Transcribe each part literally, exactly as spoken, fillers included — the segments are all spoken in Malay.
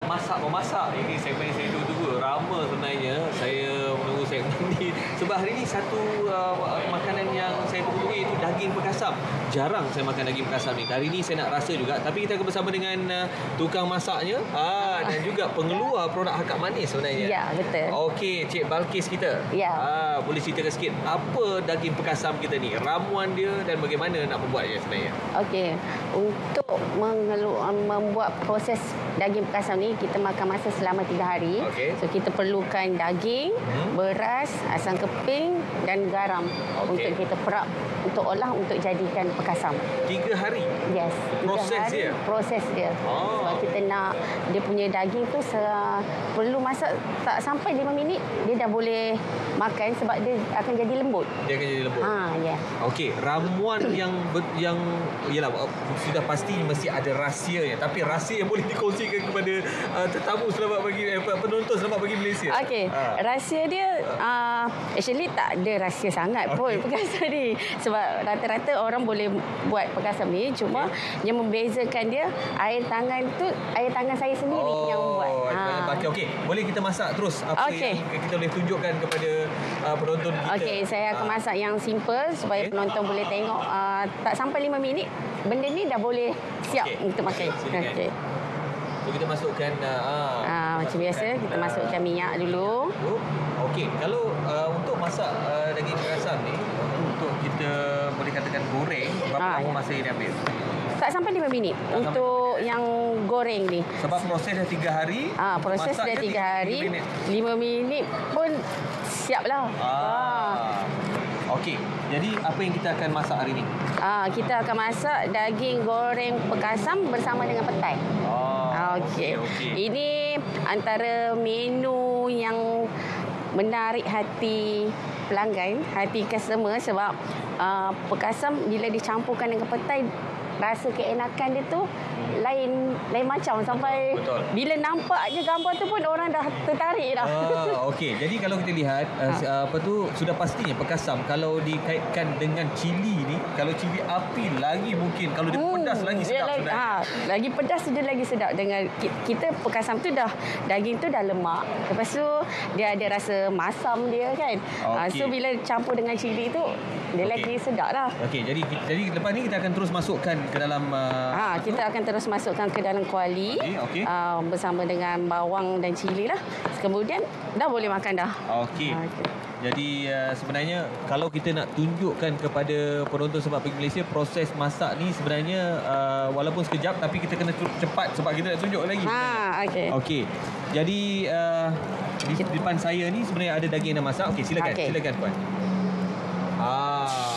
masak memasak. Ini segmen saya tunggu-tunggu. Lama sebenarnya saya menunggu segmen ni. Sebab hari ni satu uh, makanan yang saya tunggu iaitu daging perkasam. Jarang saya makan daging perkasam ni. Hari ni saya nak rasa juga. Tapi kita akan bersama dengan uh, tukang masaknya ah, dan juga pengeluar produk Hakak Manis sebenarnya. Ya, betul. Okey, Cik Balkis kita. Ya. Ah, boleh ceritakan sikit apa daging perkasam kita ni, ramuan dia dan bagaimana nak membuatnya sebenarnya? Okey, untuk mengelu- membuat proses daging perkasam ni kita makan masa selama tiga hari. Okey. So kita perlukan daging, hmm. beras, asam keping dan garam Okey. untuk kita perap untuk olah untuk jadikan perkasam. Tiga hari? Yes. tiga Proses hari, dia? Proses dia. Oh. Sebab kita nak dia punya daging tu se- perlu masak tak sampai lima minit dia dah boleh makan sebab dia akan jadi lembut. Dia akan jadi lembut. Ha, ya. Yeah. Okey, ramuan yang ber- yang yalah sudah pasti mesti ada rahsia ya, tapi rahsia yang boleh dikongsikan kepada uh, tetamu selamat bagi eh, penonton selamat bagi Malaysia. Okey, Ha. rahsia dia uh, actually tak ada rahsia sangat pun Okey. perkasam ni. Sebab rata-rata orang boleh buat perkasam ni, cuma okay. yang membezakan dia air tangan tu air tangan saya sendiri Oh, yang buat. Ha. Okey, okey. Boleh kita masak terus apa Okey. yang kita boleh tunjukkan kepada uh, penonton kita. Okey, saya akan Ah. masak yang simple supaya Okey. penonton boleh tengok uh, tak sampai lima minit benda ni dah boleh siap Okey. untuk makan. Silakan. Okey. So kita masukkan uh, Ah, macam biasa kita uh, masukkan minyak dulu. Okey, kalau uh, untuk masak uh, daging perkasam ni untuk kita boleh katakan goreng, berapa Ah, lama ya. masa ini ambil? Tak sampai lima minit Tak untuk yang goreng ni. Sebab proses dah tiga hari. Ah, proses masak dah je tiga hari, minit. lima minit pun siap lah. Ah. Okey, jadi apa yang kita akan masak hari ni? Ah, kita akan masak daging goreng perkasam bersama dengan petai. Oh, Ah, okey. okey. Ini antara menu yang menarik hati pelanggan, hati customer sebab uh, perkasam bila dicampurkan dengan petai rasa keenakan dia tu lain lain macam sampai Betul. bila nampak je gambar tu pun orang dah tertarik dah. Ah, okey. Jadi kalau kita lihat uh, Ha. apa tu sudah pastinya perkasam kalau dikaitkan dengan cili ni, kalau cili api lagi mungkin, kalau dia Hmm, pedas lagi dia sedap lagi, sebenarnya. ha, lagi pedas dia lagi sedap dengan ki- kita perkasam tu dah daging tu dah lemak. Lepas tu dia ada rasa masam dia kan. Ha, Okey. so bila campur dengan cili tu dia Okey. lagi sedap lah. Okey, jadi jadi lepas ni kita akan terus masukkan ke dalam uh, Ha, kita akan terus masukkan ke dalam kuali Okey, okey. uh, bersama dengan bawang dan cili lah. Kemudian dah boleh makan dah. Okey. Ha, okey. Jadi uh, sebenarnya kalau kita nak tunjukkan kepada penonton Sebab Pagi Malaysia proses masak ni sebenarnya uh, walaupun sekejap tapi kita kena cepat sebab kita nak tunjuk lagi. Ha, okey. Okey. Jadi uh, di di depan saya ni sebenarnya ada daging yang dah masak. Okey, silakan. Okey. Silakan puan. Ah.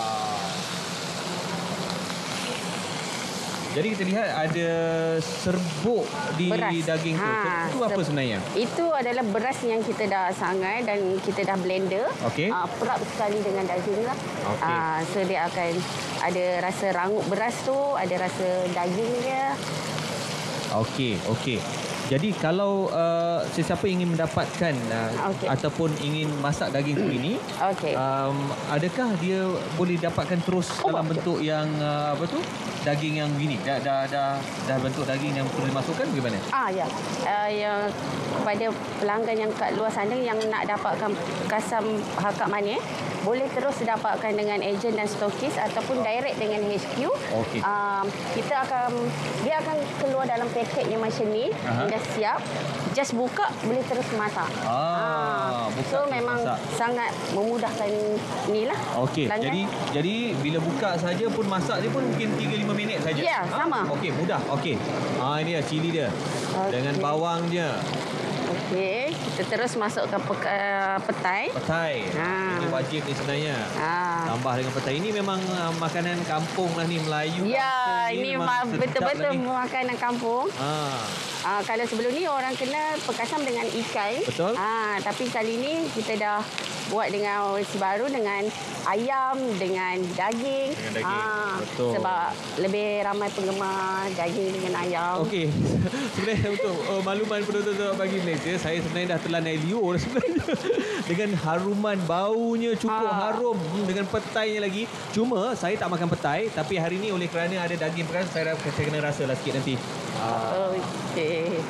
Jadi kita lihat ada serbuk di Beras. daging tu. Ha, Itu apa ser- sebenarnya? Itu adalah beras yang kita dah sangai dan kita dah blender. Okey. Uh, perap sekali dengan daging lah. Okey. Uh, so dia akan ada rasa rangup beras tu, ada rasa daging dia. Okey, okey. Jadi kalau uh, sesiapa ingin mendapatkan uh, Okey. ataupun ingin masak daging tu ini, Okey. um, adakah dia boleh dapatkan terus Oh, dalam okey. bentuk yang uh, apa tu? Daging yang begini. Dah dah dah, dah bentuk daging yang perlu dimasukkan bagaimana? Ah ya. Uh, yang kepada pelanggan yang kat luar sana yang nak dapatkan perkasam Hakak Manis, boleh terus dapatkan dengan ejen dan stokis ataupun direct dengan H Q. Okey. Um, kita akan dia akan keluar dalam paket yang macam ni, Aha. dah siap. Just buka boleh terus masak. Ah, buka so terus memang masak. sangat memudahkan inilah. Okey, pelanggan. jadi jadi bila buka saja pun masak dia pun mungkin tiga lima minit saja. Ya, sama. Okey, mudah. Okey. Ah ini dia cili dia. Okey. Dengan bawang dia. Okey, kita terus masukkan peka, petai. Petai. Ha. Ini wajib ni sebenarnya. Ah. Tambah dengan petai. Ini memang uh, makanan kampung lah ni, Melayu. Ya, kampung ini memang ma- sedap betul-betul lah ni. makanan kampung. Ah. Ah, kalau sebelum ni orang kenal perkasam dengan ikan. Betul. Ah, tapi kali ni kita dah buat dengan versi baru dengan ayam, dengan daging. Dengan daging, Ah, betul. Sebab lebih ramai penggemar daging dengan ayam. Okey. Sebenarnya untuk uh, makluman penonton Selamat Pagi Malaysia, saya sebenarnya dah telan air liur sebenarnya. Dengan haruman baunya cukup Ha. harum hmm, dengan petainya lagi. Cuma saya tak makan petai, tapi hari ni oleh kerana ada daging perkasam saya, dah- saya kena rasa lah sikit nanti. Ah. Okey.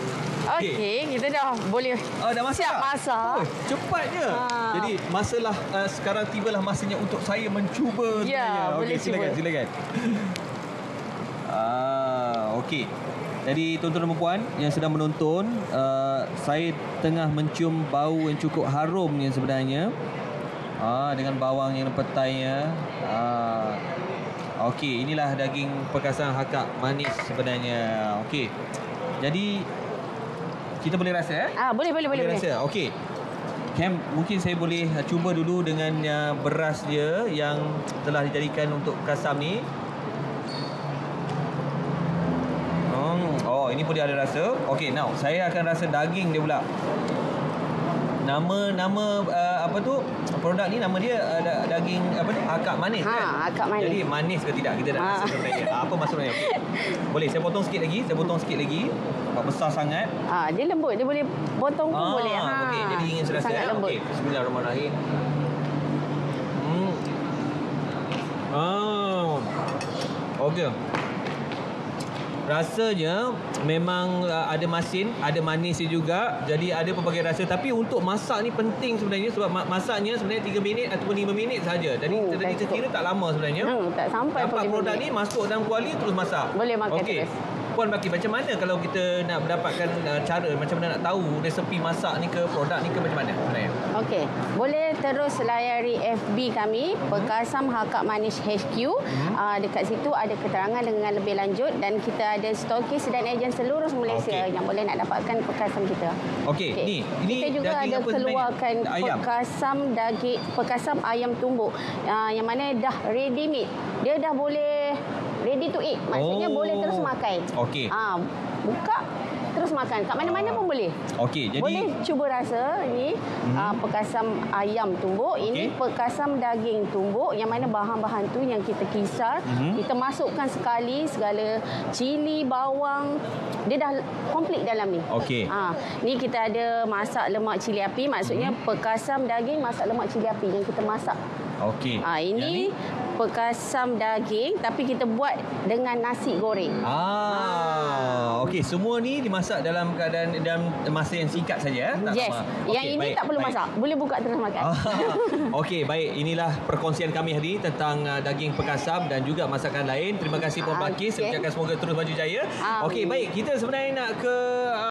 Okey. Okey, kita dah boleh Ah, dah masak? siap masak. Oh, cepatnya. Ah. Jadi, masalah uh, sekarang tibalah masanya untuk saya mencuba Ya, sebenarnya. boleh Okey, silakan, cuba. silakan. Ah, okey. Jadi, tuan-tuan dan puan yang sedang menonton, uh, saya tengah mencium bau yang cukup harum ni sebenarnya. Ah, dengan bawang yang petainya. Ah. Okey, inilah daging perkasan hakak manis sebenarnya. Okey. Jadi kita boleh rasa eh? Ah, boleh boleh boleh boleh. rasa. Okey. Cam, mungkin saya boleh uh, cuba dulu dengan uh, beras dia yang telah dijadikan untuk kasam ni. Hmm, oh, ini pun dia ada rasa. Okey, now saya akan rasa daging dia pula. Nama nama uh, apa tu produk ni, nama dia uh, daging apa tu akak manis Ha, kan? akak manis. Jadi manis ke tidak, kita nak Ha. rasa sebenarnya. Apa maksudnya? Okey. Boleh saya potong sikit lagi, saya potong sikit lagi. Tak besar sangat. Ah, dia lembut, dia boleh potong pun Ah, boleh. Ha. okey, jadi ingin serasa Sangat eh. lembut. Okey, bismillahirrahmanirrahim. Hmm. Ah. Okey. Rasanya memang uh, ada masin, ada manisnya juga. Jadi ada pelbagai rasa. Tapi untuk masak ni penting sebenarnya, sebab ma- masaknya sebenarnya tiga minit ataupun lima minit saja. Jadi Hmm, tadi tak kita cukup. kira tak lama sebenarnya. Hmm, tak sampai Dapat pun lima produk minit. ni masuk dalam kuali terus masak. Boleh makan Okey. terus. Puan Baki, macam mana kalau kita nak mendapatkan uh, cara, macam mana nak tahu resepi masak ni ke, produk ni ke, macam mana sebenarnya? Okey, boleh terus layari F B kami, Perkasam Hakak Manis H Q. Hmm. Uh, dekat situ ada keterangan dengan lebih lanjut dan kita ada stokis dan ejen seluruh Malaysia Okey. yang boleh nak dapatkan perkasam kita. Okey, ni, ini kita juga daging ada apa sebenarnya? keluarkan Ayam. perkasam daging, perkasam ayam tumbuk uh, yang mana dah ready made. Dia dah boleh ready to eat. Maksudnya Oh. boleh terus makan. Okey. Ah, buka terus makan. Kat mana-mana Ah. pun boleh. Okey, jadi Boleh cuba rasa ini Mhm. uh, perkasam ayam tumbuk. Ini Okey. perkasam daging tumbuk yang mana bahan-bahan tu yang kita kisar. Mhm. Kita masukkan sekali segala cili, bawang. Dia dah komplit dalam ni. Okey. Ha, ni kita ada masak lemak cili api. Maksudnya Mhm. perkasam daging masak lemak cili api yang kita masak. okey. Ha, Yang ini ni? perkasam daging tapi kita buat dengan nasi goreng. Ah, okey, semua ni dimasak dalam keadaan dalam masa yang singkat saja eh. Tak Yes. lama. Yang Okey, ini baik, tak perlu baik. masak. Boleh buka terus makan. Ah, okey, baik. Inilah perkongsian kami hari ini tentang uh, daging perkasam dan juga masakan lain. Terima kasih Puan Balkis. Saya Okey. ucapkan semoga terus maju jaya. Amin. Okey, baik. Kita sebenarnya nak ke uh,